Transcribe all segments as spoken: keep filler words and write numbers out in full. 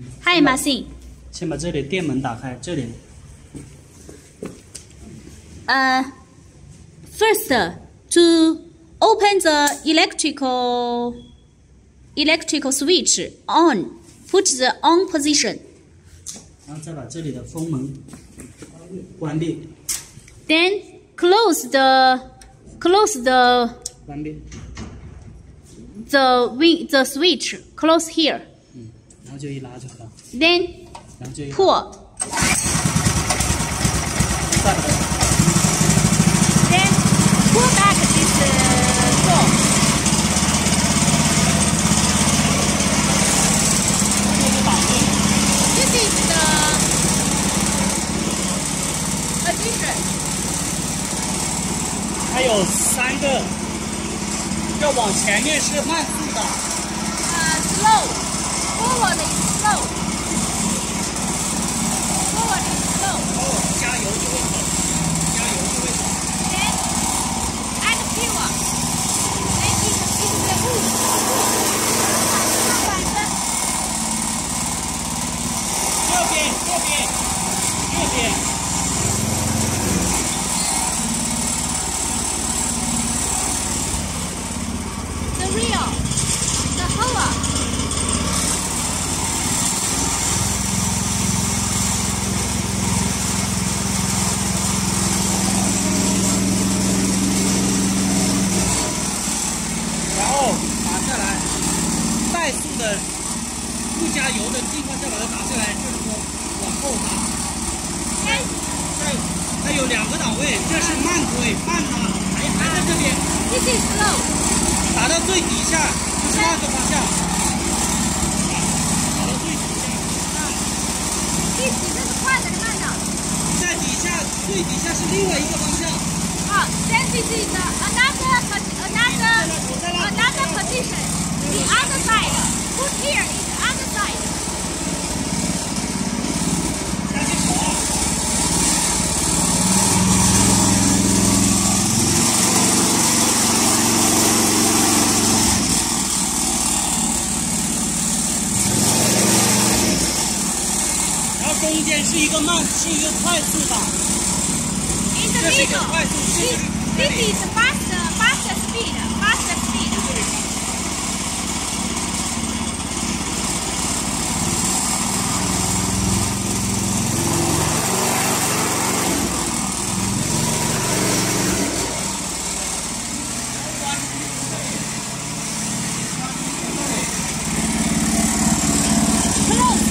Hi, Marcin. 先把这里电门打开，这里。 Uh, first, to open the electrical electrical switch on, put the on position. 然后再把这里的风门关闭。 Then close the close the 关闭。 the wing the switch. Close here. 嗯，然后就一拉就好了。 Then 然后就一 pull. 再把它 Then pull back this uh, door. 这个挡住。 This is the addition. 它有三个，要往前面是慢速的。 Uh, slow. Forward is slow. Forward is slow. 哦，加油就会走，加油就会走。 Then add fuel. Then it it will move. 反正右边，右边，右边。 the real, the hollow. 然后打下来，怠速的不加油的情况下把它打下来，就是说往后打。在在它有两个档位，这是慢推慢打，还还在这边。 This is slow. 打到最底下就是那个方向，打到最底下， 第几这是快的，是慢的？ 在底下最底下是另外一个方向。 啊 ，then this is the another another another position. The other side. Put here is the other side. 加紧手啊！ 中间是一个慢，是一个快速档。 In the 这是一个 middle. 快速，这 This 是 this is faster faster speed faster speed.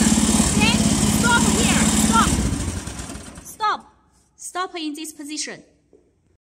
，Stop. Stop in this position.